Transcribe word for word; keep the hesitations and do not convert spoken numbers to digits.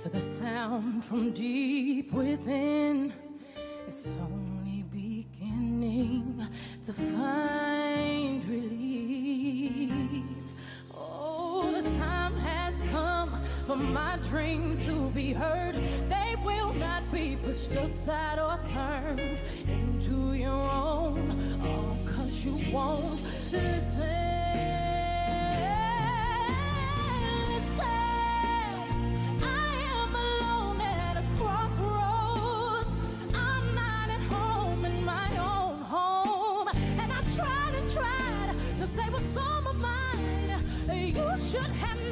to the sound from deep within. It's only beginning to find release. Oh, the time has come for my dreams to be heard. They will not be pushed aside or turned into your own. Oh, 'cause you won't listen. Say what's on my mind. You should have